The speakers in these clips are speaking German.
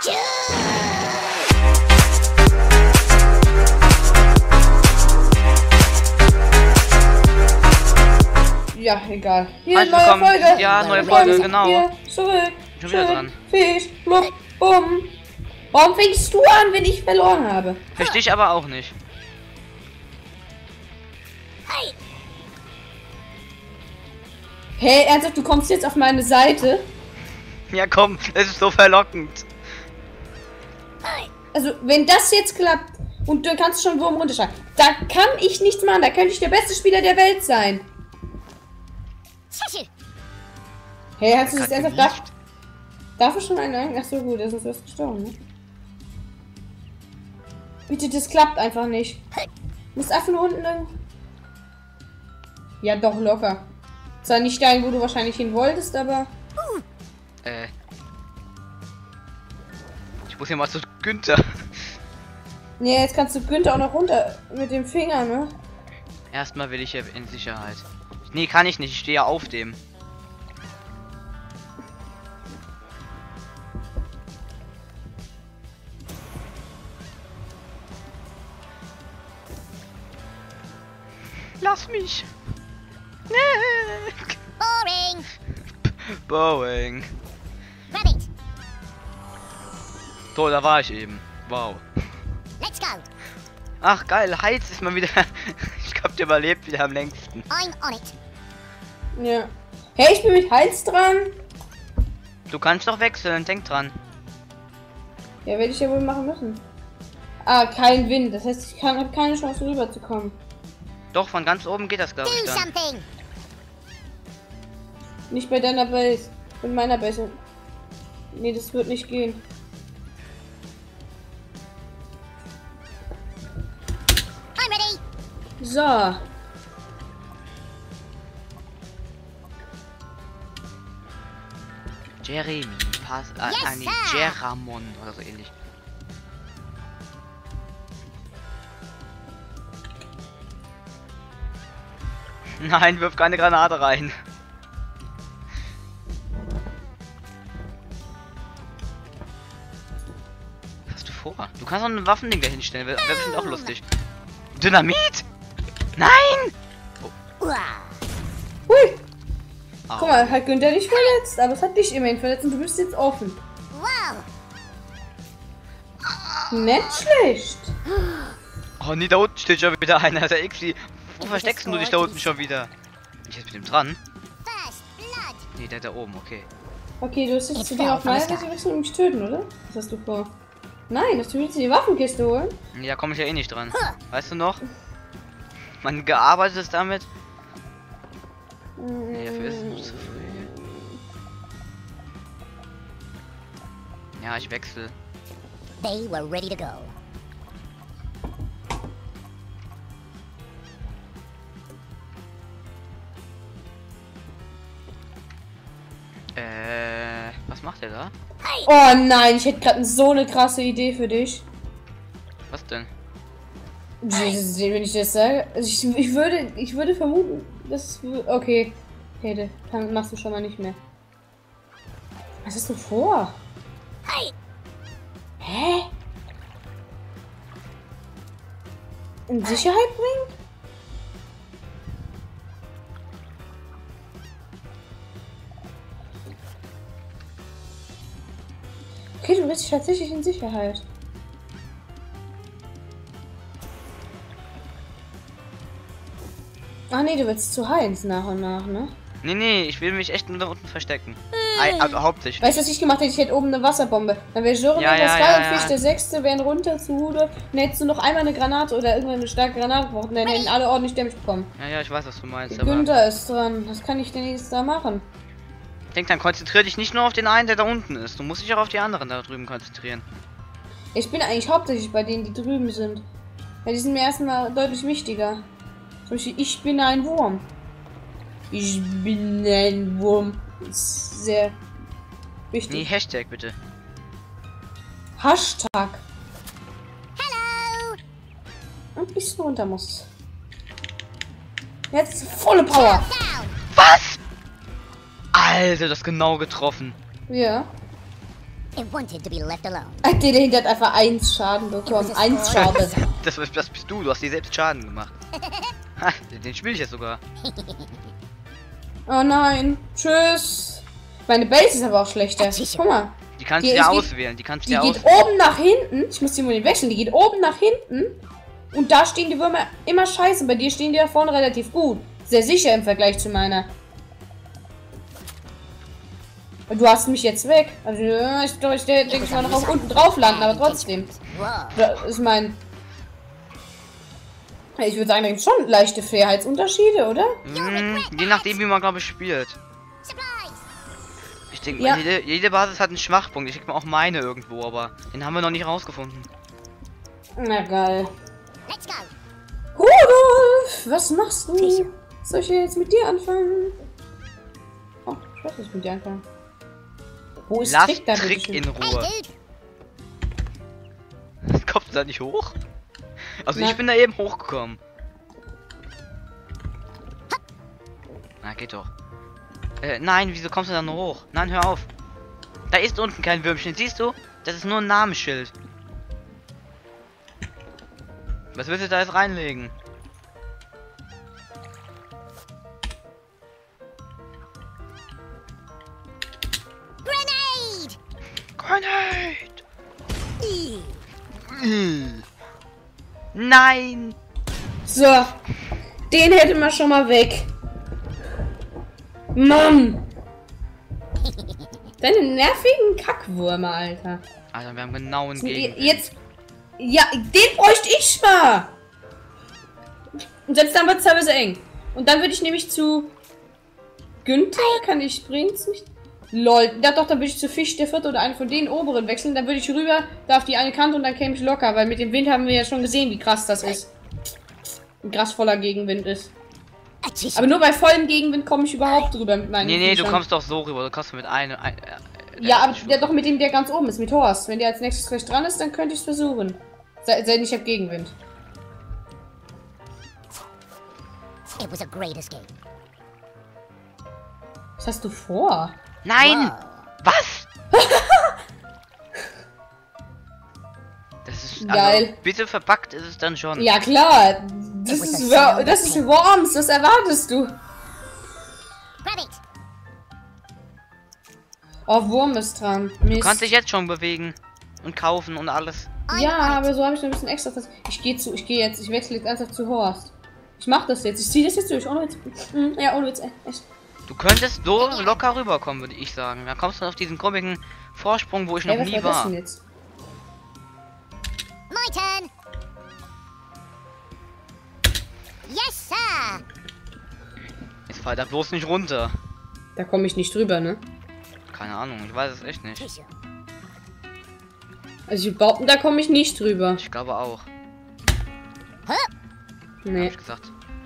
Ja, egal. Hier, Halt, neue willkommen. Folge. Ja, neue Folge, genau. Hier, zurück. Schon wieder Schön, dran. Fisch, blub, bumm. Warum fängst du an, wenn ich verloren habe? Verstehe ich aber auch nicht. Hey, ernsthaft, du kommst jetzt auf meine Seite? Ja komm, es ist so verlockend. Also, wenn das jetzt klappt und du kannst schon Wurm runterschlagen, da kann ich nichts machen. Da könnte ich der beste Spieler der Welt sein. Hey, hast du das ernsthaft? Darf ich schon einen? Ach so, gut, das ist was gestorben, ne? Bitte, das klappt einfach nicht. Muss einfach nur unten lang. Ja, doch, locker. Zwar nicht dahin, wo du wahrscheinlich hin wolltest, aber... Ich muss hier mal zu Günther. Nee, jetzt kannst du Günther auch noch runter mit dem Finger, ne? Erstmal will ich hier in Sicherheit. Nee, kann ich nicht. Ich stehe ja auf dem. Lass mich. Boring. Boring. Rabbit. So, da war ich eben. Wow. Let's go. Ach geil, Heiz ist mal wieder. Ich glaub, der überlebt wieder am längsten. I'm on it. Ja. Hey, ich bin mit Hals dran. Du kannst doch wechseln, denk dran. Ja, werde ich ja wohl machen müssen. Ah, kein Wind. Das heißt, ich habe keine Chance rüberzukommen. Doch, von ganz oben geht das, glaube ich, Do dann. something. Nicht bei deiner Base. Mit meiner Base. Nee, das wird nicht gehen. I'm ready. So. Jeremy, Pass, Yes, nee, sir. Jeramon oder so ähnlich. Nein, wirf keine Granate rein. Was hast du vor? Du kannst auch ein Waffending da hinstellen, wäre bestimmt auch lustig. Dynamit? Nein! Uah. Hui. Au. Guck mal, hat Günther dich verletzt, aber es hat dich immerhin verletzt und du bist jetzt offen. Wow. Nicht schlecht. Oh nee, da unten steht schon wieder einer, der Xi. Wo versteckst du dich da unten schon wieder? Bin ich jetzt mit dem dran? First blood. Nee, der da oben, okay. Okay, du hast jetzt Jetzt zu dir auf meine fällt Seite wechseln und mich töten, oder? Was hast du vor? Nein, du willst die Waffenkiste holen? Nee, da komme ich ja eh nicht dran. Weißt du noch? Man gearbeitet ist damit. Nee, dafür ist es noch zu früh. Ja, ich wechsle. They were ready to go. Was macht der da? Oh nein, ich hätte gerade so eine krasse Idee für dich. Was denn? Wenn ich das sage. Also ich würde vermuten, dass. Okay. Hey, dann machst du schon mal nicht mehr. Was hast du vor? Hey. Hä? In Sicherheit bringen? Okay, du bist tatsächlich in Sicherheit. Ach nee, du willst zu Heinz nach und nach, ne? Nee, ich will mich echt nur da unten verstecken. Also hauptsächlich. Weißt du, was ich gemacht hätte? Ich hätte oben eine Wasserbombe. Dann wäre Sören Ja, der ja, Sky ja, und ja. Fisch der Sechste, wären runter zu Hude. Dann hättest du noch einmal eine Granate oder irgendeine starke Granate gebraucht. Dann hätten alle ordentlich Damage bekommen. Ja, ich weiß, was du meinst. Aber Günther ist dran. Was kann ich denn jetzt da machen? denk dann, konzentrier dich nicht nur auf den einen, der da unten ist. Du musst dich auch auf die anderen da drüben konzentrieren. Ich bin eigentlich hauptsächlich bei denen, die drüben sind. Ja, die sind mir erstmal deutlich wichtiger. Zum Beispiel, ich bin ein Wurm. Ich bin ein Wurm. Ist sehr wichtig. Nee, Hashtag bitte. Hashtag. Hello. Und ein bisschen runter muss. Jetzt volle Power. Down. Was? Alter, das genau getroffen. Ja. It wanted to be left alone. Der dahinter hat einfach 1 Schaden bekommen. 1 Schaden. Das bist du hast dir selbst Schaden gemacht. Ha, den spiele ich jetzt sogar. Oh nein. Tschüss. Meine Base ist aber auch schlechter. Guck mal. Die kannst Die du ja ist- auswählen. Die kannst du Die ja geht auswählen. oben nach hinten. Ich muss die mal wechseln. Die geht oben nach hinten. Und da stehen die Würmer immer scheiße. Bei dir stehen die da vorne relativ gut. Sehr sicher im Vergleich zu meiner. Du hast mich jetzt weg. Also ich glaube, ich denke, ich mal noch auf unten drauf landen, aber trotzdem. Whoa. Das ist mein. Ich würde sagen, da gibt schon leichte Fairheitsunterschiede, oder? Je nachdem, wie man, glaube ich, spielt. Supplies. Ich denke, Ja. jede Basis hat einen Schwachpunkt. Ich denke mal auch meine irgendwo, aber den haben wir noch nicht rausgefunden. Na geil. Let's go. Rudolf, was machst du? Soll ich jetzt mit dir anfangen? Oh, ich weiß nicht mit dir anfangen. Wo ist Lass Trick da Trick bitte in schön? Ruhe. Hey, dude. Kommst du da nicht hoch? Also Na. ich bin da eben hochgekommen. Na, geht doch. Nein, wieso kommst du da nur hoch? Nein, hör auf. Da ist unten kein Würmchen, siehst du? Das ist nur ein Namensschild. Was willst du da jetzt reinlegen? Grenade. Grenade! Ew. Nein! So, den hätte man schon mal weg. Mann! Deine nervigen Kackwürmer, Alter. Alter, wir haben genau einen Gegen. Jetzt. Ja, den bräuchte ich mal! Und selbst dann wird es teilweise eng. Und dann würde ich nämlich zu Günther, kann ich bringt's nicht? Lol, ja doch, dann würde ich zu Fisch der Vierte oder einen von den oberen wechseln. Dann würde ich rüber, da auf die eine Kante und dann käme ich locker, weil mit dem Wind haben wir ja schon gesehen, wie krass das ist. Wie krass voller Gegenwind ist. Aber nur bei vollem Gegenwind komme ich überhaupt drüber mit meinen Nee, du Viechern. kommst doch so rüber. Du kommst mit einem. Ja, aber der doch mit dem, der ganz oben ist, mit Horst. Wenn der als nächstes gleich dran ist, dann könnte ich es versuchen. Sei denn, ich habe Gegenwind. It was a great escape. Was hast du vor? Nein! Whoa. Was? Das ist. Geil. Also, bitte verpackt ist es dann schon. Ja, klar. Das ist Worms, das erwartest du. Grab it. Oh, Wurm ist dran. Du Mist. kannst dich jetzt schon bewegen. Und kaufen und alles. Ja, aber so habe ich noch ein bisschen extra. Ich wechsle jetzt ernsthaft zu Horst. Ich mach das jetzt. Ich ziehe das jetzt durch. Ohne Witz. Ja, ohne Witz. Echt. Du könntest so locker rüberkommen, würde ich sagen. Da kommst du auf diesen komischen Vorsprung, wo ich noch Hey, was nie war das war. denn jetzt? My turn. Yes, sir. Jetzt fall da bloß nicht runter. Da komme ich nicht drüber, ne? Keine Ahnung, ich weiß es echt nicht. Tissue. Also ich behaupten, da komme ich nicht drüber. Ich glaube auch. Huh? Hab Nee. ich gesagt.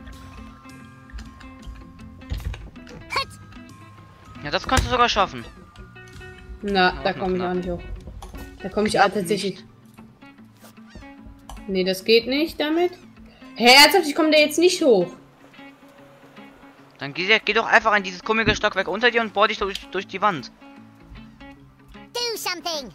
Hut. Ja, das kannst du sogar schaffen. Na, Auch da noch komme ich knapp. auch nicht hoch. Da komme ich Klappt auch tatsächlich. nicht. Nee, das geht nicht damit. Hä, ernsthaft, ich komme da jetzt nicht hoch. Dann geh doch einfach in dieses komische Stockwerk unter dir und bohr dich durch die Wand. Do something.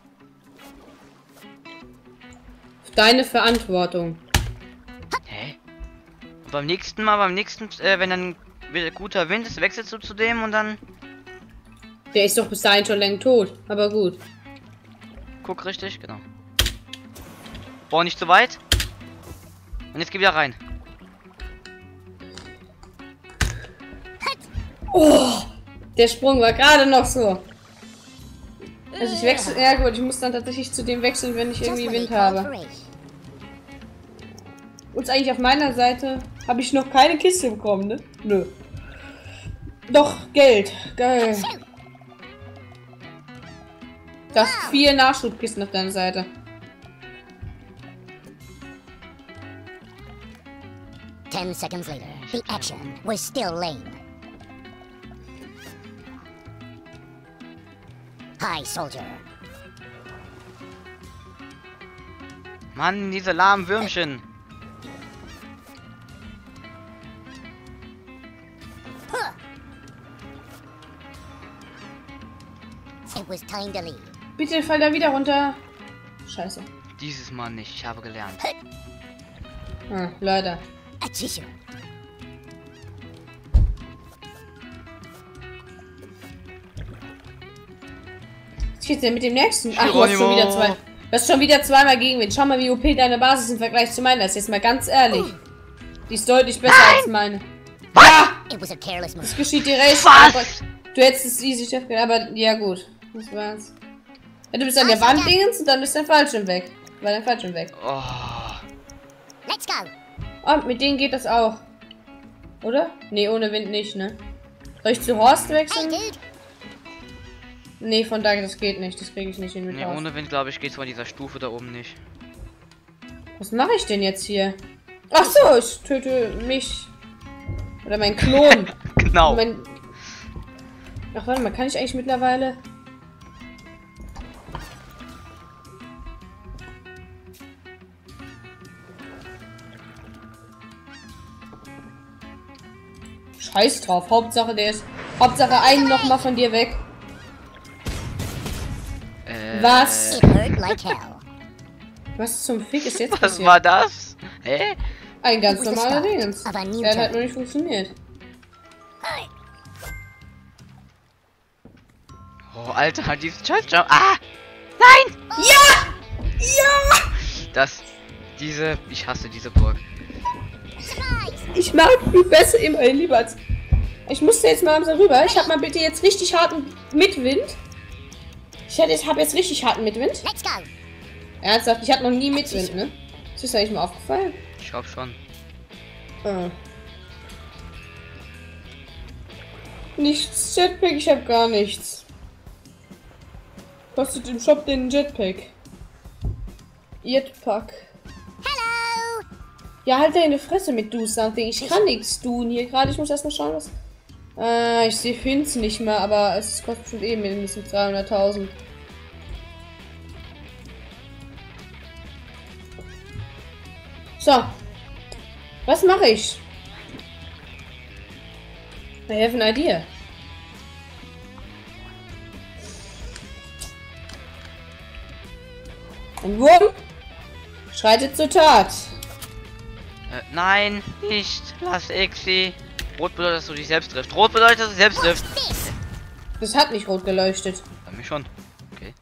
Auf deine Verantwortung. Hä? Und beim nächsten Mal, wenn dann wieder guter Wind ist, wechselst du zu dem und dann Der ist doch bis dahin schon längst tot. Aber gut. guck richtig, genau. Bohr nicht zu weit. Und jetzt geh wieder rein. Oh, der Sprung war gerade noch so. Also ich wechsle. Ja gut, ich muss dann tatsächlich zu dem wechseln, wenn ich Just irgendwie when they Wind called habe. for aid. Und eigentlich auf meiner Seite habe ich noch keine Kiste bekommen, ne? Nö. Doch, Geld. Geil. Shoot. Das 4 Nachschubkisten auf deiner Seite. Ten seconds later, the action was still lame. Hi, soldier. Mann, diese lahmen Würmchen. It was time to leave. Bitte fall da wieder runter. Scheiße. Dieses Mal nicht. Ich habe gelernt. Ah, leider. Achoo. Was geht's denn mit dem nächsten? Ach, du hast schon wieder zwei. Du hast schon wieder zweimal Gegenwind. Schau mal, wie OP deine Basis im Vergleich zu meiner ist. Jetzt mal ganz ehrlich. Die ist deutlich besser als meine. Ja! It was a careless move. Das geschieht dir recht. Was? Du hättest es easy schaffen können, aber ja gut. Das war's. Ja, du bist an der Wand dingens und dann ist dein Fallschirm weg. War dein Fallschirm weg. Oh. Let's go. Und mit denen geht das auch. Oder? Nee, ohne Wind nicht, ne? Soll ich zu Horst Hey, wechseln? dude. Nee, von da, das geht nicht. Das kriege ich nicht hin mit Nee, Horst. ohne Wind, glaube ich, geht's von dieser Stufe da oben nicht. Was mache ich denn jetzt hier? Ach so, ich töte mich. Oder mein Klon. Genau. Ach, warte mal, kann ich eigentlich mittlerweile... Scheiß drauf. Hauptsache der ist... Hauptsache einen noch mal von dir weg. Was? It hurt like hell. Was zum Fick ist jetzt Was passiert? war das? Hä? Ein ganz It was the normaler start Dingens. of a new Der hat halt turn. noch nicht funktioniert. Oh, Alter, dieses Scheiß-Jump. Ah! Nein! Ja! Ja! Ich hasse diese Burg. Surprise. Ich mag die besser immer lieber als... Ich musste jetzt mal so rüber. Ich hab mal bitte jetzt richtig harten Mitwind. Hab jetzt richtig harten Mitwind. Let's go. Ernsthaft, ich hatte noch nie Mitwind, ne? Ist das eigentlich mal aufgefallen? Ich hab schon. Ah. Nichts. Jetpack, ich hab gar nichts. Kostet im Shop den Jetpack. Jetpack. Hello. Ja, halt deine Fresse mit Do Something. Ich kann nichts tun hier gerade. Ich muss erst mal schauen, was... ich finde es nicht mehr, aber es kostet schon eben mindestens 300.000. So. Was mache ich? I have an idea. Ein Wurm schreitet zur Tat. Nein, nicht. Lass Exi. Rot bedeutet, dass du dich selbst triffst. Rot bedeutet, dass du selbst triffst. This. Das hat nicht rot geleuchtet. Bei mir schon. Okay.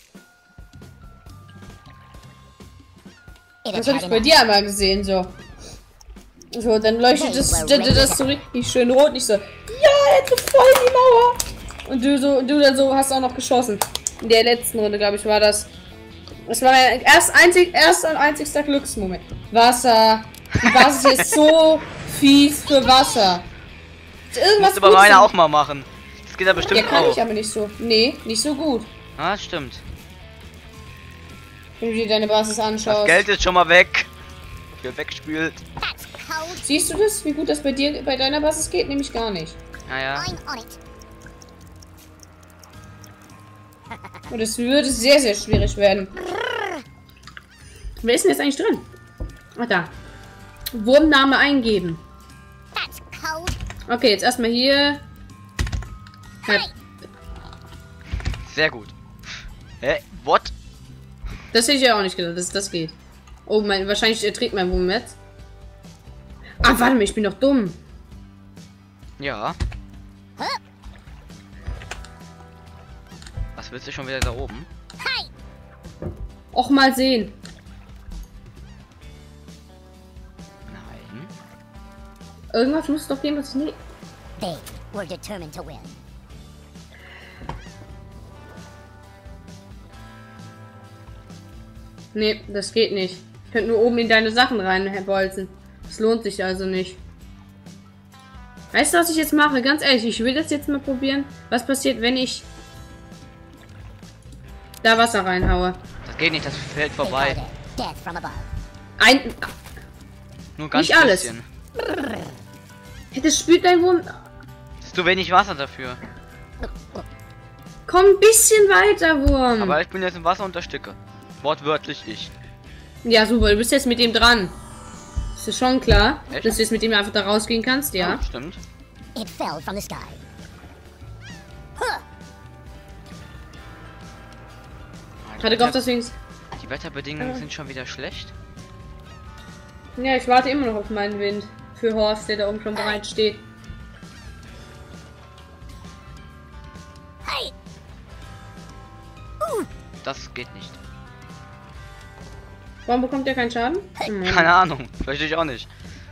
It Das had habe ich had bei enough. dir einmal gesehen, so. So, dann leuchtet das so richtig schön rot, nicht so. Ja, er trifft voll die Mauer. Und du dann so hast auch noch geschossen. In der letzten Runde, glaube ich, war das. Das war mein erster und einzigster Glücksmoment. Wasser. Die Basis ist so fies für Wasser. Ist irgendwas Musst du bei Gutes meiner in- auch mal machen. Das geht ja bestimmt Ja, kann auch. ich aber nicht so. Nee, nicht so gut. Ah, stimmt. Wenn du dir deine Basis Das anschaust. Geld ist schon mal weg. Wird weggespült. That's cold. Siehst du das? Wie gut das bei dir, bei deiner Basis geht? Nämlich gar nicht. Naja. I'm on it. Und es würde sehr, sehr schwierig werden. Wer ist denn jetzt eigentlich drin? Ach, da. Wurmname eingeben. That's cold. Okay, jetzt erstmal hier. Ja, Sehr gut. Hä? What? das hätte ich ja auch nicht gedacht, dass das geht. Oh, wahrscheinlich trägt mein Wurm jetzt. Ah, warte mal, ich bin doch dumm. Ja. Huh? Was willst du schon wieder da oben? Hey. Och, mal sehen. Nein. Irgendwas muss doch gehen, was ich nicht. They were determined to win. Nee, das geht nicht. Ich könnte nur oben in deine Sachen reinbolzen. Das lohnt sich also nicht. Weißt du, was ich jetzt mache? Ganz ehrlich, ich will das jetzt mal probieren. Was passiert, wenn ich da Wasser reinhaue? Das geht nicht, das fällt They vorbei. called it death from above. Nur ganz Nicht alles. bisschen. Das spült dein Wurm. Das ist zu wenig Wasser dafür. Komm ein bisschen weiter, Wurm. Aber ich bin jetzt im Wasser und ersticke. Wortwörtlich ich. Ja, super, du bist jetzt mit dem dran. Ist das schon klar, Echt? dass du jetzt mit dem einfach da rausgehen kannst? Ja. Oh, stimmt. It fell from the sky. Huh. Hatte gehofft, deswegen. Die Wetterbedingungen sind schon wieder schlecht. Ja, ich warte immer noch auf meinen Wind. Für Horst, der da oben schon bereit steht. Hey! Das geht nicht. Warum bekommt der keinen Schaden? Keine Ahnung. Verstehe ich auch nicht.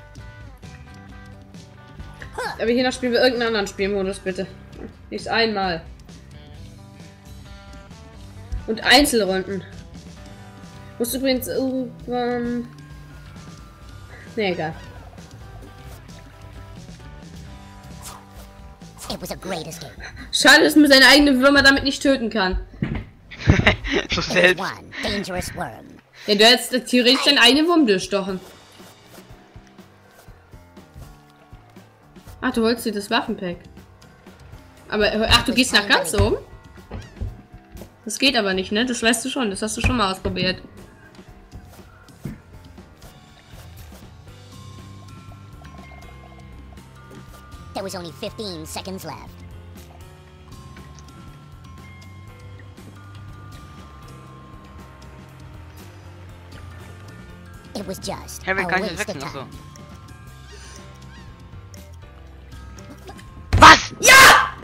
Aber hier noch spielen wir irgendeinen anderen Spielmodus, bitte. Nicht einmal. Und Einzelrunden. Muss übrigens irgendwann... Ne, egal. It was a great escape. Schade, dass man seine eigene Würmer damit nicht töten kann. So There's selbst. one dangerous worm. Ja, du hättest theoretisch deinen eigenen Wurm durchstochen. Ach, du holst dir das Waffenpack. Aber, ach, du gehst nach ganz oben? Das geht aber nicht, ne? Das weißt du schon. Das hast du schon mal ausprobiert. There was only 15 seconds left. It was just Harry, a kann ich das waste of wechseln? Achso. time. Was? Ja!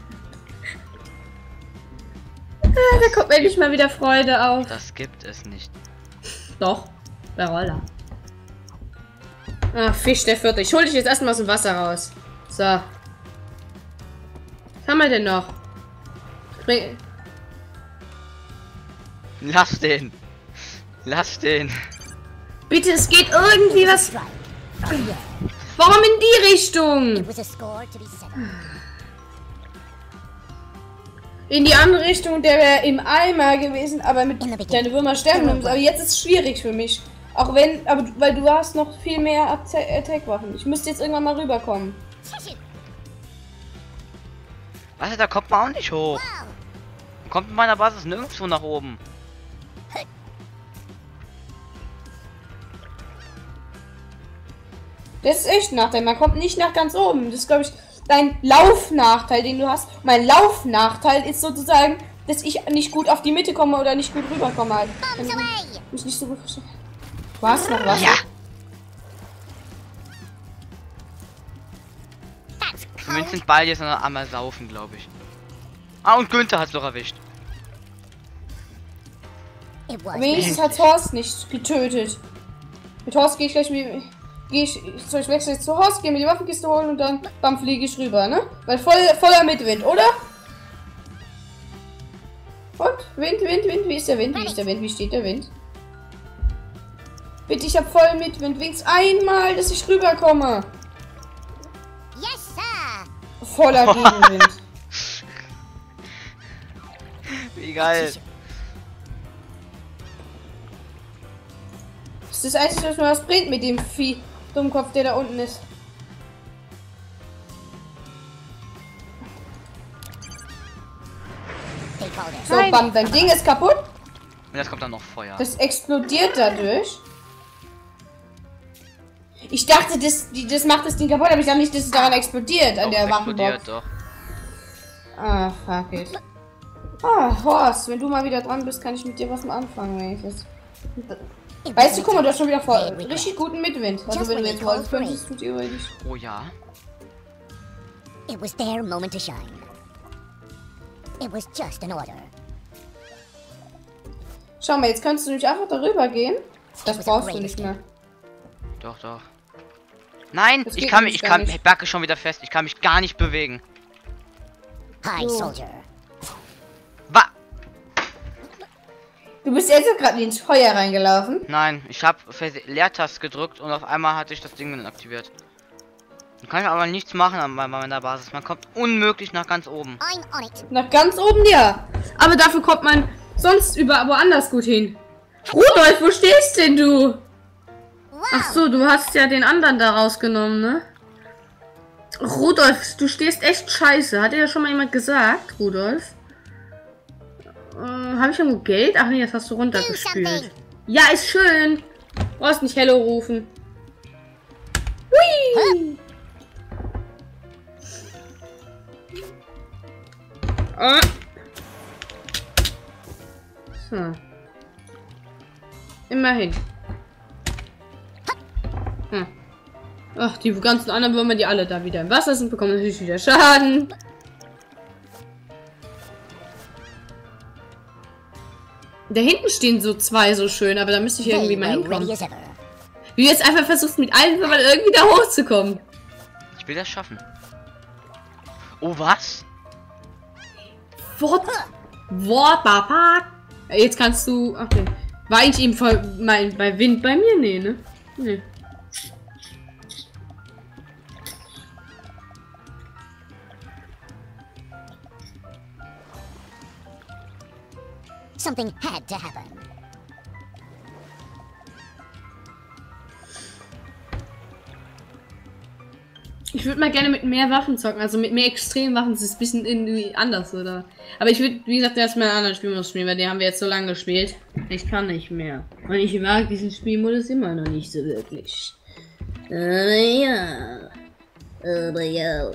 Ah, da kommt endlich mal wieder Freude auf. Das gibt es nicht. Doch, bei Roller. Ah, Fisch der vierte. Ich hole dich jetzt erstmal aus dem Wasser raus. So. Was haben wir denn noch? Spring. Lass den. Lass den. Bitte, es geht irgendwie was. Strike. From here. Warum in die Richtung? It was a score to be settled. In die andere Richtung, der wäre im Eimer gewesen, aber mit In the beginning. deine Würmer sterben. Aber jetzt ist es schwierig für mich. Auch wenn, aber weil du hast noch viel mehr Attack-Waffen. Ich müsste jetzt irgendwann mal rüberkommen. Was? Da kommt man auch nicht hoch. Wow. Man kommt in meiner Basis nirgendwo nach oben. Das ist echt ein Nachteil. Man kommt nicht nach ganz oben. Das ist, glaube ich, dein Laufnachteil, den du hast. Mein Laufnachteil ist sozusagen, dass ich nicht gut auf die Mitte komme oder nicht gut rüberkomme. Halt. Bombs away. Mich nicht so gut verstehe. Was? Noch was? Ja. That's Vincent Ball jetzt noch einmal saufen, glaube ich. Ah, und Günther hat's doch erwischt. It was. Wenigstens hat Horst nicht getötet. Mit Horst gehe ich gleich mit. Ich wechsle jetzt zu Horst, gehe mir die Waffenkiste holen und dann fliege ich rüber, ne? Weil voller Mitwind, oder? Und? Wind. Wie ist der Wind? Wie ist der Wind? Wie steht der Wind? Bitte, ich habe voll Mitwind. Wenigstens einmal, dass ich rüberkomme. Yes, sir. Voller Gegenwind. Wie geil. Das ist das Einzige, was mir was bringt mit dem Vieh. Dummkopf, der da unten ist. They called it. So, Nein. bam, dein Ding ist kaputt. Und jetzt kommt dann noch Feuer. Das explodiert dadurch. Ich dachte, das macht das Ding kaputt, aber ich dachte nicht, dass es daran explodiert, an Doch, der es explodiert Waffenbox. doch. Ah, fuck it. Ah, Horst, wenn du mal wieder dran bist, kann ich mit dir was mal anfangen, wenigstens. It Weißt du, was guck mal, du hast schon wieder voll Very regret. richtig guten Mitwind. Also Just wenn du when jetzt they wolltest, called könntest du theoretisch. Oh ja. It was their moment to shine. It was just an order. Schau mal, jetzt kannst du nämlich einfach darüber gehen. Das brauchst du nicht mehr. Doch, doch. Nein, Das ich geht kann nämlich mich, gar nicht. ich backe schon wieder fest. Ich kann mich gar nicht bewegen. Hi, So. soldier. Wa? Du bist jetzt gerade ins Feuer reingelaufen. Nein, ich habe Leertaste gedrückt und auf einmal hatte ich das Ding dann aktiviert. Dann kann ich aber nichts machen bei meiner Basis. Man kommt unmöglich nach ganz oben. I'm on it. Nach ganz oben, ja. Aber dafür kommt man sonst woanders gut hin. Rudolf, wo stehst denn du? Wow. Ach so, du hast ja den anderen da rausgenommen, ne? Rudolf, du stehst echt scheiße. Hat dir das schon mal jemand gesagt, Rudolf? Habe ich irgendwo Geld? Ach nee, das hast du Do runtergespült. something. Ja, ist schön. Brauchst nicht Hello rufen. Hui! Hm. Immerhin. Hm. Ach, die ganzen anderen Würmer, die alle da wieder im Wasser sind, bekommen natürlich wieder Schaden. Da hinten stehen so zwei so schön, aber da müsste ich irgendwie mal hinkommen. Wie du jetzt einfach versuchst, mit allen Würmern irgendwie da hochzukommen. Ich will das schaffen. Oh, was? What? What, Papa? Jetzt kannst du... Okay. War ich eben voll bei Wind bei mir? Nee, ne? Nee. Something had to happen. Ich würde mal gerne mit mehr Waffen zocken, also mit mehr extremen Waffen. Das ist ein bisschen irgendwie anders, oder? Aber ich würde, wie gesagt, erstmal einen anderen Spielmodus spielen, weil den haben wir jetzt so lange gespielt. Ich kann nicht mehr. Und ich mag diesen Spielmodus immer noch nicht so wirklich. Aber ja. Aber ja.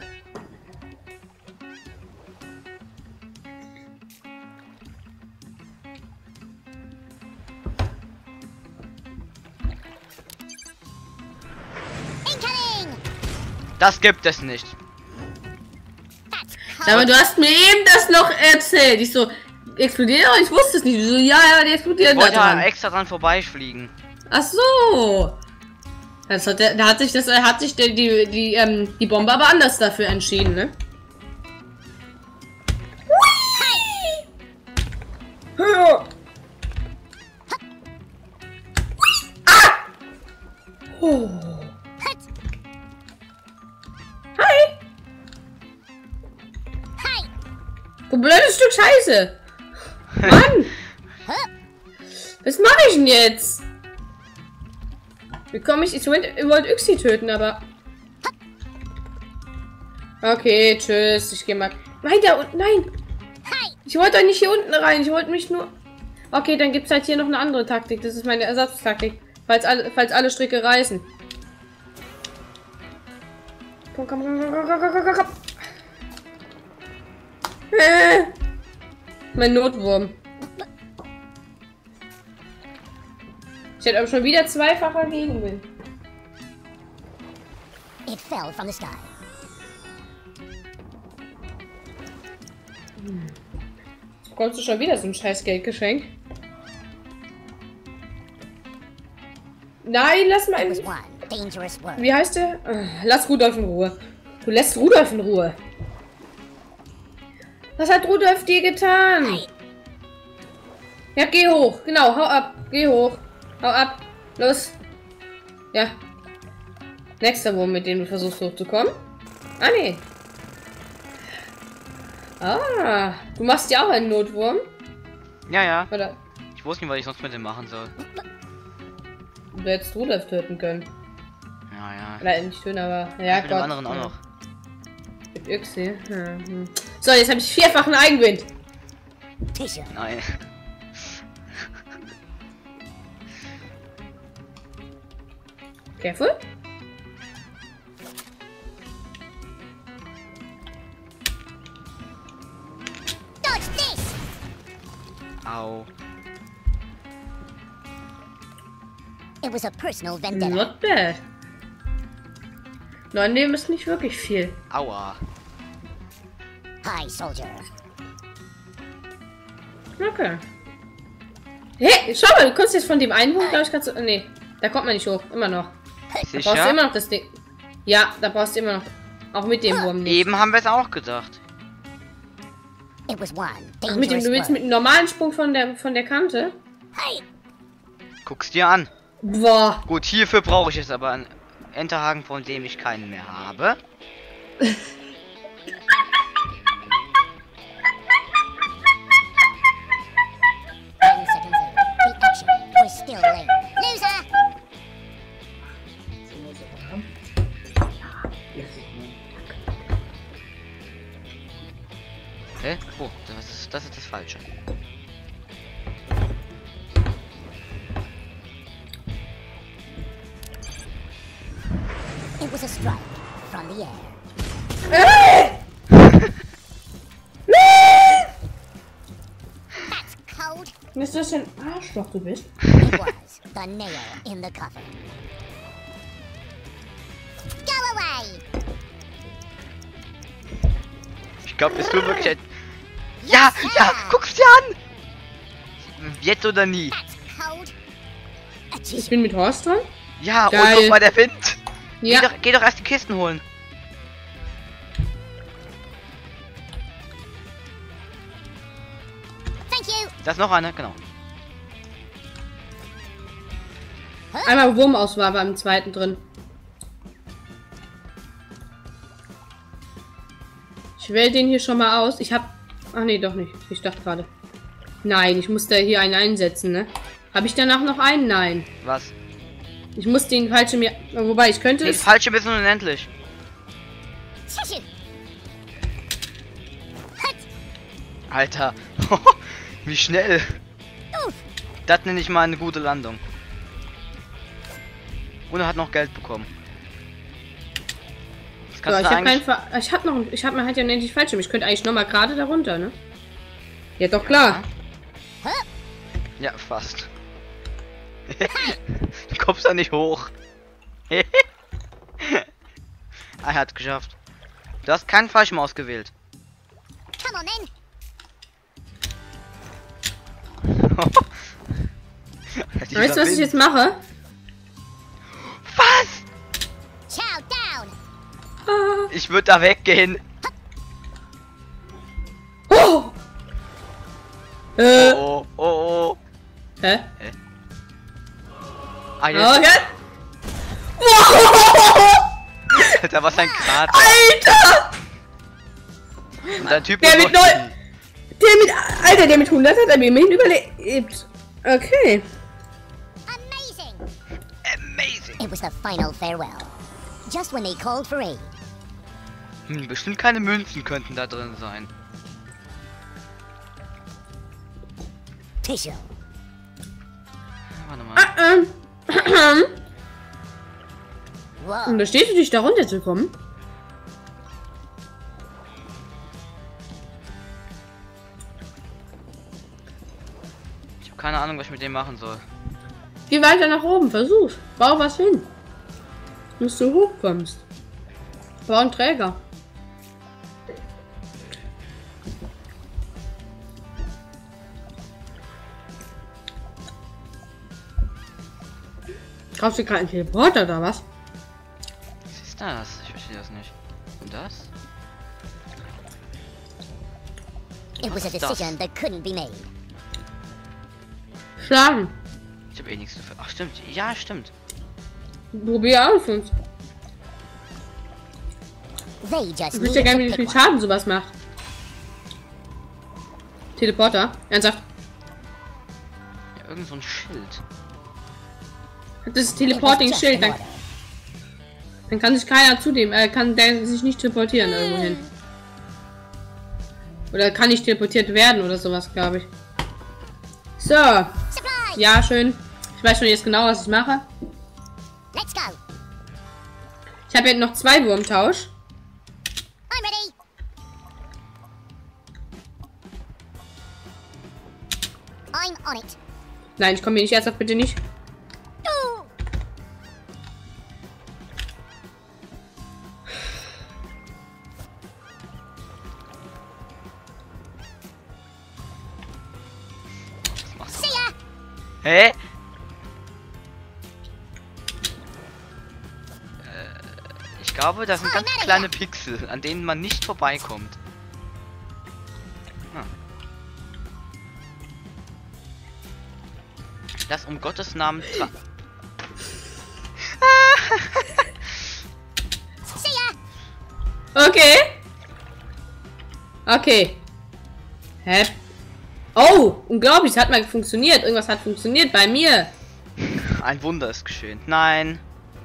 Das gibt es nicht. Aber du hast mir eben das noch erzählt. Ich so, explodiert? Ich wusste es nicht. So, ja, die explodieren Ich wollte da dran. ja extra dran vorbeifliegen. Ach so. Das hat da hat sich die Bombe aber anders dafür entschieden, ne? Ah! Oh. Hi! Du blödes Stück Scheiße! Mann! Was mache ich denn jetzt? Wie komme ich? Ich wollte Yxi töten, aber... Okay, tschüss. Ich gehe mal... Nein, da unten... Nein! Ich wollte doch nicht hier unten rein. Ich wollte mich nur... Okay, dann gibt es halt hier noch eine andere Taktik. Das ist meine Ersatztaktik. Falls alle Stricke reißen. Komm, komm, komm, komm, komm, komm, komm, komm. Mein Notwurm. Ich hätte aber schon wieder zweifacher Gegenwind. It fell from the sky. Bekommst du schon wieder so ein scheiß Geldgeschenk? Nein, lass mal. It was one dangerous word. Wie heißt der? Lass Rudolf in Ruhe. Du lässt Rudolf in Ruhe. Was hat Rudolf dir getan? Ja, geh hoch. Genau, hau ab. Geh hoch. Hau ab. Los. Ja. Nächster Wurm, mit dem du versuchst hochzukommen. Ah, nee. Ah, du machst ja auch einen Notwurm. Ja, ja. Oder? Ich wusste nicht, was ich sonst mit dem machen soll. Du hättest Rudolf töten können. Ja, ja. Oder nicht töten, aber... Ja, mit dem anderen auch noch. Mit Yxi. So, jetzt habe ich vierfachen Eigenwind. Nein. Careful. Dodge this! Au. It was a personal vendetta. Not bad. 9 Leben ist nicht wirklich viel. Aua. Hi, soldier. Okay. Hey, schau mal, du kannst jetzt von dem einen hoch, glaube ich, kannst du... Nee, da kommt man nicht hoch. Immer noch. Da brauchst du Sicher? immer noch das Ding. Ja, da brauchst du immer noch... Auch mit dem Wurm nicht. Eben haben wir es auch gedacht. It was one Ach, mit dem, dangerous du willst word. mit einem normalen Sprung von der Kante? Hey! Guck's dir an. Boah. Gut, hierfür brauche ich jetzt aber einen Enterhaken, von dem ich keinen mehr habe. 10 seconds in. The action was still late. Loser! Hä? Oh, das ist das Falsche. It was a strike from the air. That's cold. Ist das ein Arschloch, du bist? It was the nail in the coffin. Go away! Ich glaube, bist du wirklich ein... Ja, ja, guck's dir an! Jetzt oder nie? That's cold. Ich bin mit Horst dran? Ja, Geil. und guck mal, der Wind. Ja. Geh doch erst die Kisten holen. Thank you. Da ist noch eine, genau. Einmal Wurmauswahl beim zweiten drin. Ich wähle den hier schon mal aus. Ich hab... Ach nee, doch nicht. Ich dachte gerade. Nein, ich muss da hier einen einsetzen, ne? Habe ich danach noch einen? Nein. Was? Ich muss den falschen mir... Wobei, ich könnte Nee, es... falsche bis unendlich. Tissue. Hut. Alter. Wie schnell. Oof. Das nenne ich mal eine gute Landung. Und er hat noch Geld bekommen. Das So, kannst ich du habe eigentlich... ich habe mir halt ja endlich falsch. Ich könnte eigentlich noch mal gerade darunter, ne? Ja, doch klar. Ja, fast. Du kommst da nicht hoch. Er hat geschafft. Du hast keinen Fallschirm ausgewählt. Come on then. Weißt du, was ich jetzt mache? Was? Chow down. Ah. Ich würde da weggehen. Oh! Oh, oh, oh. Hä? Ah, Oh, jetzt. okay. Alter, was ein Krater. Alter! Und ein Typ Der mit mit Alter, der mit 100 hat er mir immerhin überlebt. Okay. Amazing. Amazing. It was the final farewell. Just when they called for aid. Bestimmt keine Münzen könnten da drin sein. Tissue. Warte mal. Whoa. Unterstehst du dich da runterzukommen? Ich habe keine Ahnung, was ich mit dem machen soll. Geh weiter nach oben, versuch. Bau was hin. Bis du hochkommst. Bau einen Träger. Kaufst du gerade einen Teleporter oder was? Was ist das? Ich verstehe das nicht. Und das? It was a decision that couldn't be made. Schlagen. Ich habe eh nichts dafür. Ach stimmt. Ja, stimmt. Probier aus uns. They just Ich wüsste ja needed gar to nicht, wie pick viel one. Schaden sowas macht. Teleporter? Ernsthaft? Ja, irgend so ein Schild. Das ist It was Teleporting just Schild. an Dann, order. dann kann sich keiner zu dem, kann der sich nicht teleportieren irgendwo hin. Oder kann nicht teleportiert werden oder sowas, glaube ich. So. Supply. Ja, schön. Ich weiß schon jetzt genau, was ich mache. Let's go. Ich habe jetzt noch 2 Wurmtausch. I'm ready. I'm on it. Nein, ich komme hier nicht ernsthaft, bitte nicht. Ooh. Was machst See ya. du? Hä? Ich glaube, das sind ganz kleine Pixel, an denen man nicht vorbeikommt. Hm. Das um Gottes Namen See ya. Okay. Okay. Hä? Oh, unglaublich, es hat mal funktioniert. Irgendwas hat funktioniert bei mir. Ein Wunder ist geschehen. Nein.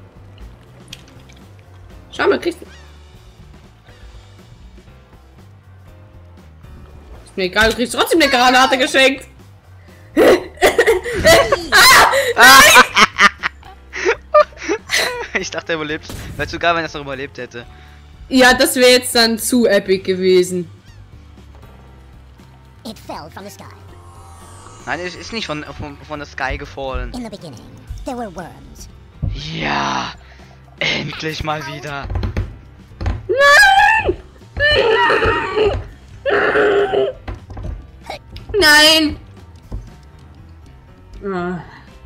Schau mal, kriegst du. Ist mir egal, du kriegst trotzdem eine Granate geschenkt. Ich dachte, er überlebt. Wäre zu geil, wenn er es noch überlebt hätte. Ja, das wäre jetzt dann zu epic gewesen. It fell from the sky. Nein, es ist nicht von der Sky gefallen. In the beginning, there were worms. Ja, endlich mal wieder. Nein! Ah.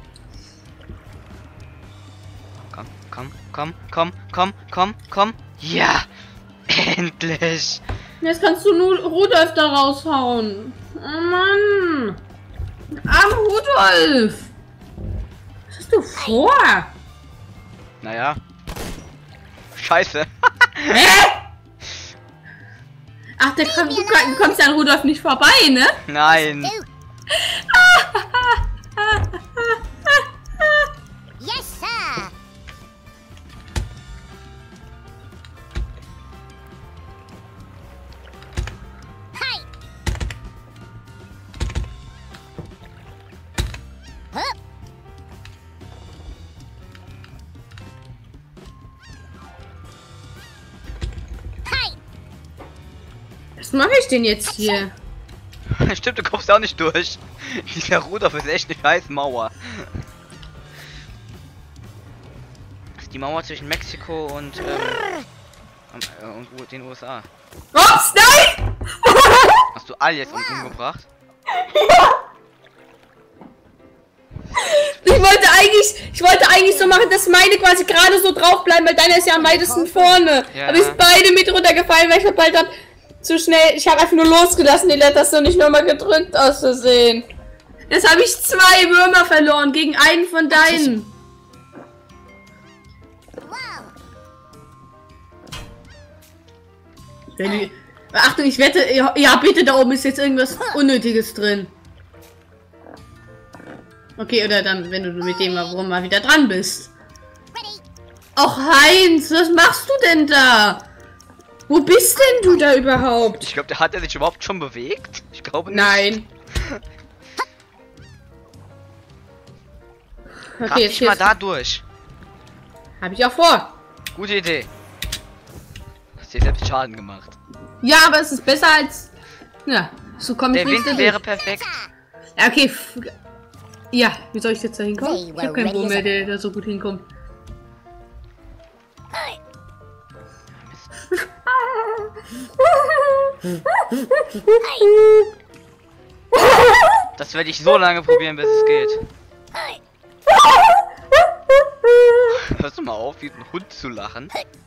Komm. Ja, endlich. Jetzt kannst du nur Rudolf da raushauen. Oh Mann! Arm Rudolf! Was hast du vor? Naja. Scheiße. Hä? Ach, du kommst ja an Rudolf nicht vorbei, ne? Nein. Yes, sir. Hi. Hup. Hi. Was mache ich denn jetzt hier? Stimmt, du kommst auch nicht durch. Dieser Rudolf ist echt eine scheiß Mauer. Das ist die Mauer zwischen Mexiko und den USA. Ups, nein! Hast du all jetzt umgebracht? Ich wollte eigentlich so machen, dass meine quasi gerade so drauf bleiben, weil deine ist ja am weitesten vorne. Ja. Aber ist beide mit runtergefallen, weil ich verbald hab zu schnell. Ich habe einfach nur losgelassen, die Letters und nicht nochmal gedrückt aus Versehen. Jetzt habe ich 2 Würmer verloren gegen einen von deinen. Wow. Achtung, ich wette, ja bitte, da oben ist jetzt irgendwas Unnötiges drin. Okay, oder dann, wenn du mit dem warum mal wieder dran bist. Ready. Och Heinz, was machst du denn da? Wo bist denn du da überhaupt? Ich glaube, hat er sich überhaupt schon bewegt? Ich glaube nicht. Nein. Grab Okay, dich jetzt mal da durch. habe ich auch vor. Gute Idee. Hast dir selbst Schaden gemacht. Ja, aber es ist besser als... Ja, so komme ich Der nicht Wind durch. wäre perfekt. Ja, okay. Ja, wie soll ich jetzt da hinkommen? They Ich were habe keinen ready Wurm as mehr, ever. der da so gut hinkommt. Hi. Das werde ich so lange probieren, bis es geht. Hi. Hörst du mal auf, wie ein Hund zu lachen?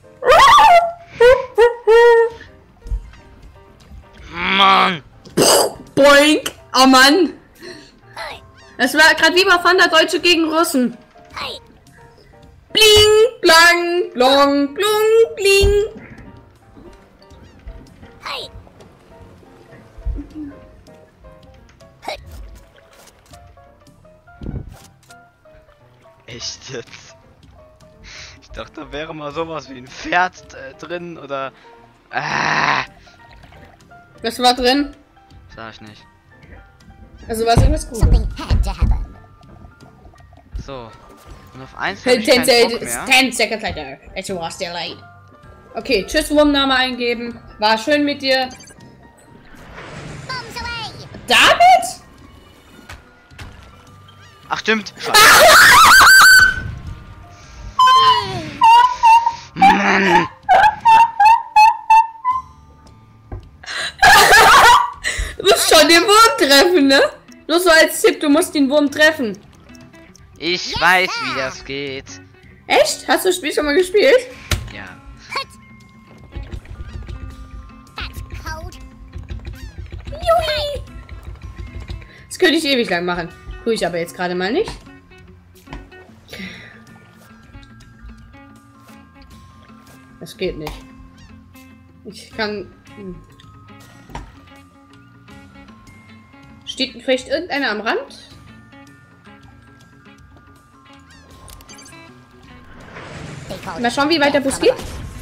Mann! Boink! Oh Mann! Hi. Es war gerade wie bei Fanda Deutsche gegen Russen. Hi. Bling, blang, blong, blung, bling. Hi. Echt jetzt? Ich dachte, da wäre mal sowas wie ein Pferd drin oder... Was war drin? Sag ich nicht. Also war es irgendwas Gutes. Something had to happen. So. Und auf eins habe ich 10 keinen Bock mehr. 10 seconds later. It was delayed. Okay, tschüss, Wurmname eingeben. War schön mit dir. Bombs away. David? Ach stimmt. Scheiße. Mann. Du musst schon den Wurm treffen, ne? Nur so als Tipp, du musst den Wurm treffen. Ich weiß, wie das geht. Echt? Hast du das Spiel schon mal gespielt? Ja. Hut. That's cold. Jui. Das könnte ich ewig lang machen. Tue ich aber jetzt gerade mal nicht. Das geht nicht. Ich kann... Steht vielleicht irgendeiner am Rand? They called Mal it schauen, wie weit der Bus geht.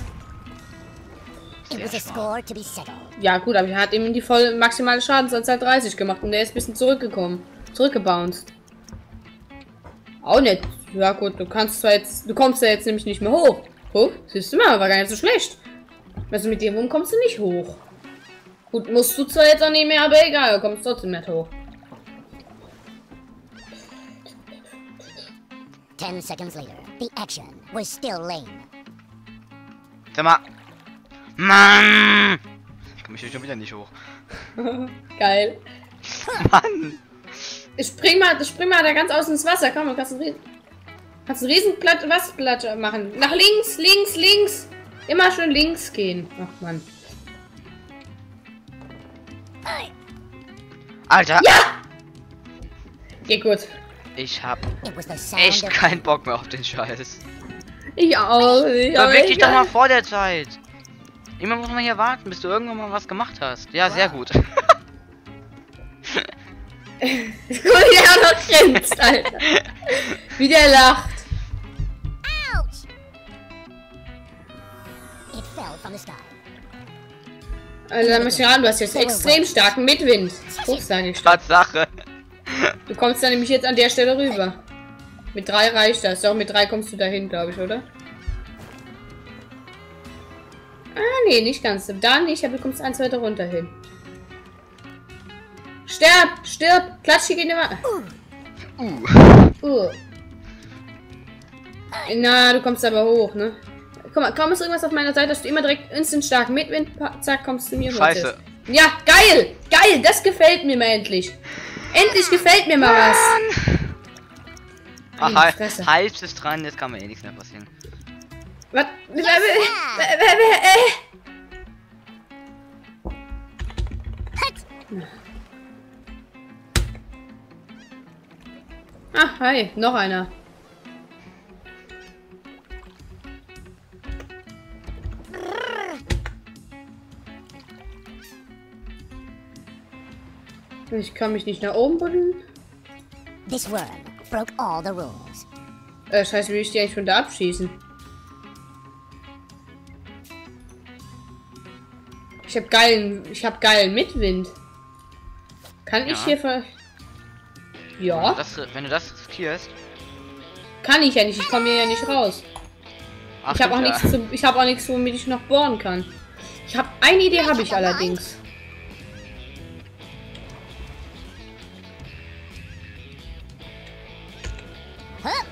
It was a score to be settled. Ja gut, aber er hat ihm die voll maximale Schadensanzahl 30 gemacht und der ist ein bisschen zurückgekommen. Zurückgebounced. Auch nicht. Ja gut, du kommst ja jetzt nämlich nicht mehr hoch. Hoch? Siehst du mal, war gar nicht so schlecht. Also mit dem Wurm kommst du nicht hoch. Gut, musst du zwar jetzt auch nicht mehr, aber egal, du kommst trotzdem nicht hoch. 10 seconds later, the action was still lame. Sag mal. Mann! Ich komme hier schon wieder nicht hoch. Geil. Mann! Spring mal da ganz aus ins Wasser. Komm, du kannst einen riesen Wasserplatte machen. Nach links, links, links. Immer schön links gehen. Ach, Mann. Alter! Ja! Geht gut. Ich hab It was the sound echt of keinen Bock mehr auf den Scheiß. Ich auch. Beweg dich doch mal vor der Zeit. Immer muss man hier warten, bis du irgendwann mal was gemacht hast. Ja, sehr gut. Guck, wie der auch noch grinst, Alter. Wie der lacht. ouch! It fell from the sky. Also, dann muss ich ran, du hast jetzt extrem starken Mitwind. Guck, sag ich. Tatsache. Du kommst dann nämlich jetzt an der Stelle rüber. Mit 3 reicht das. Doch, mit 3 kommst du dahin, glaube ich, oder? Ah, nee, nicht ganz. Da nicht, aber du kommst 1 weiter runter hin. Sterb! Stirb! Klatsch, hier geht immer. Na, du kommst aber hoch, ne? Guck mal, kaum ist irgendwas auf meiner Seite, dass du immer direkt instant stark Mitwind, zack, kommst du mir hoch. Scheiße. Ja, geil! Geil! Das gefällt mir mal endlich. Endlich gefällt mir mal was. Ach, halb ist dran, jetzt kann mir eh nichts mehr passieren. Was? Ah, hi, noch einer. Ich kann mich nicht nach oben buddeln. This worm broke all the rules. Scheiße, wie will ich die eigentlich von da abschießen? Ich hab geilen Mitwind. Kann ich hier ver... Ja. Wenn du das riskierst. Kann ich ja nicht, ich komme hier ja nicht raus. Ach, Ich habe auch ja. nichts, womit ich noch bohren kann. Eine Idee habe ich allerdings. Huh?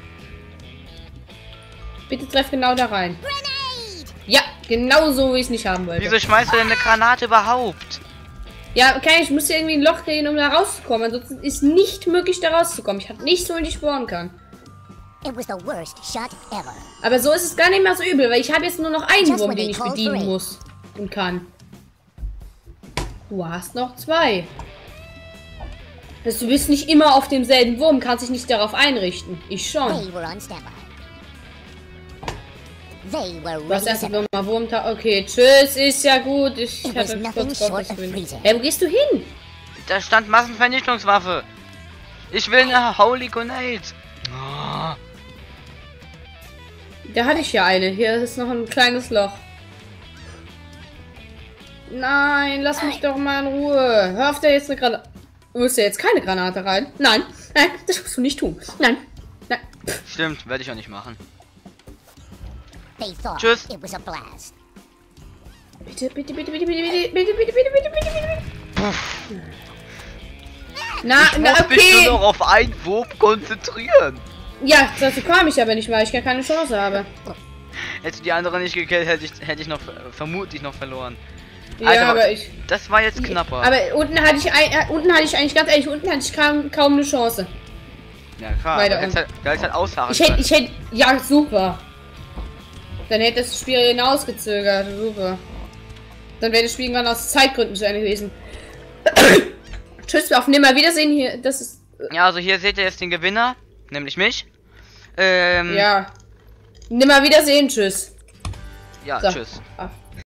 Bitte treff genau da rein. Grenade! Ja, genau so, wie ich es nicht haben wollte. Wieso schmeißt du denn eine Granate überhaupt? Ja, okay, ich muss hier irgendwie ein Loch gehen, um da rauszukommen. Ansonsten ist nicht möglich, da rauszukommen. Ich habe nichts, womit ich bohren kann. It was the worst shot ever. Aber so ist es gar nicht mehr so übel, weil ich habe jetzt nur noch einen Just Wurm, when den they ich called bedienen for it. muss und kann. Du hast noch 2. Du bist nicht immer auf demselben Wurm, kannst dich nicht darauf einrichten. Ich schon. They were on standby. They were Du hast ready erst to noch mal Wurmtag. Okay, tschüss, ist ja gut. Ich It was hatte nothing kurz short drauf of gewinnen. freezing. Hey, wo gehst du hin? Da stand Massenvernichtungswaffe. Ich will eine Holy Grenade. Oh. Da hatte ich ja eine. Hier ist noch ein kleines Loch. Nein, lass mich doch mal in Ruhe. Hör auf, da jetzt eine Granate. Du musst ja jetzt keine Granate rein. Nein, nein, das musst du nicht tun. Nein, nein. Stimmt, werde ich auch nicht machen. They thought Tschüss. it was a blast. Bitte, bitte, bitte, bitte, bitte, bitte, bitte, bitte, bitte, bitte, bitte, bitte. Na, Ich muss mich nur noch auf einen Wurf konzentrieren. Ja, dazu kam ich aber nicht, weil ich gar keine Chance habe. Hätte die andere nicht gekillt, hätte ich noch vermutlich noch verloren. Ja, Alter, aber ich... Das war jetzt knapper. Aber unten hatte ich eigentlich, ganz ehrlich, unten hatte ich kaum eine Chance. Ja klar, weiter da hätte halt ausharren Ich hätte, können. ja, super. Dann hätte das Spiel hinausgezögert, super. Dann wäre das Spiel irgendwann aus Zeitgründen zu Ende gewesen. Tschüss, auf Nimmerwiedersehen hier, das ist... Ja, also hier seht ihr jetzt den Gewinner, nämlich mich. Ja. Nimmerwiedersehen, tschüss. Ja, So. tschüss. Ach.